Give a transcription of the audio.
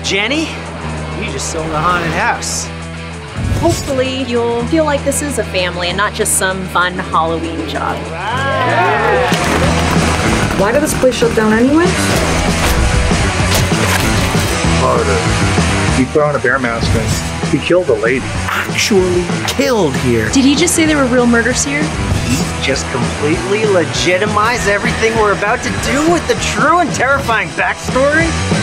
Jenny, you just sold a haunted house. Hopefully you'll feel like this is a family and not just some fun Halloween job. Yeah. Why did this place shut down anyway? He put on a bear mask and he killed a lady. Actually killed here. Did he just say there were real murders here? He just completely legitimized everything we're about to do with the true and terrifying backstory?